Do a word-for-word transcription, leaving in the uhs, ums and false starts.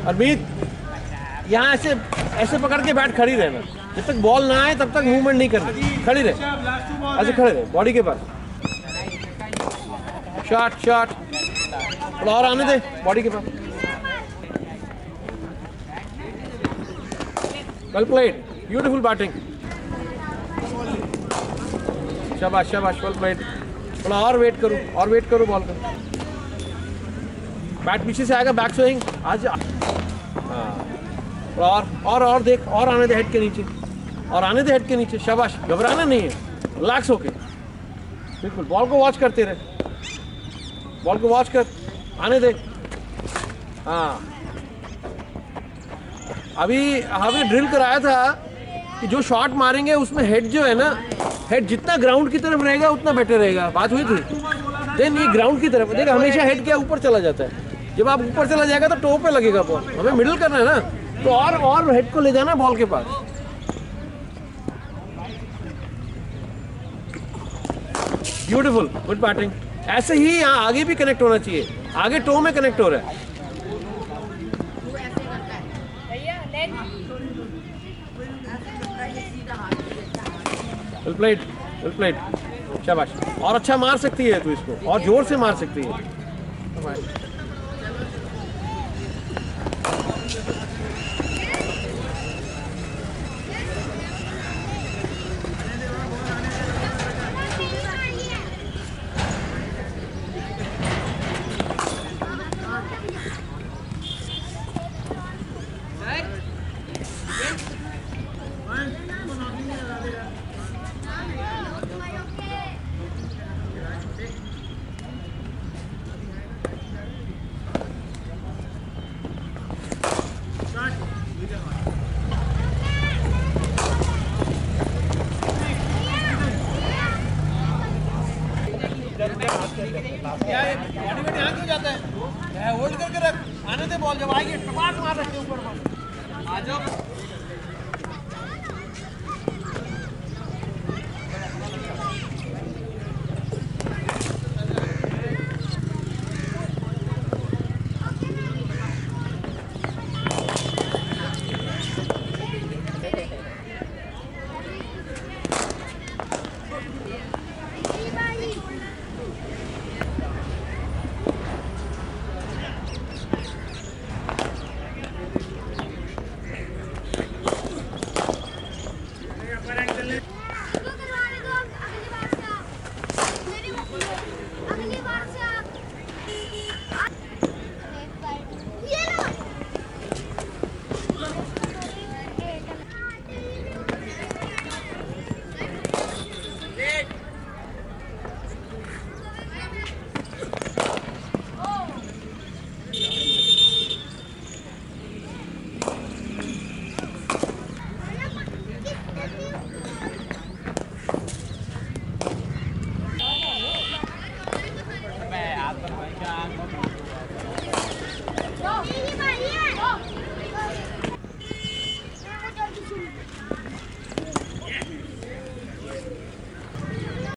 अरमीत यहाँ ऐसे ऐसे पकड़ के बैट खड़ी रहना, जब तक बॉल ना आए तब तक मूवमेंट नहीं करनी, खड़ी रहे, ऐसे खड़े रहे बॉडी के पास। शॉट शॉट थोड़ा और आने दे बॉडी के पास। वेल प्लेड, ब्यूटीफुल बैटिंग, शाबाश शाबाश, वेल प्लेड। थोड़ा और वेट करो और वेट करो बॉल का। बैट पीछे से आएगा, बैक स्विंग आज। हाँ और और और देख, और आने दे हेड के नीचे, और आने दे हेड के नीचे। शाबाश, घबराना नहीं है, रिलैक्स होके बिल्कुल बॉल को वॉच करते रहे, बॉल को वॉच कर, आने दे। हाँ अभी हमें ड्रिल कराया था कि जो शॉट मारेंगे उसमें हेड जो है ना, हेड जितना ग्राउंड की तरफ रहेगा उतना बेटर रहेगा, बात हुई थी। देन ये ग्राउंड की तरफ देखा, हमेशा हेड क्या ऊपर चला जाता है, जब आप ऊपर चला जाएगा तो टो पे लगेगा बॉल, हमें मिडिल करना है ना, तो और और हेड को ले जाना बॉल के पास। Beautiful, good batting. ऐसे ही यहाँ आगे भी कनेक्ट होना चाहिए, आगे टो में कनेक्ट हो रहा है। वेल प्लेड, वेल प्लेड, शाबाश। और अच्छा मार सकती है तू इसको, और जोर से मार सकती है। होल्ड करके रख, आने दे बॉल, जब आएगी टपाक मार रखे ऊपर, आ जाओ।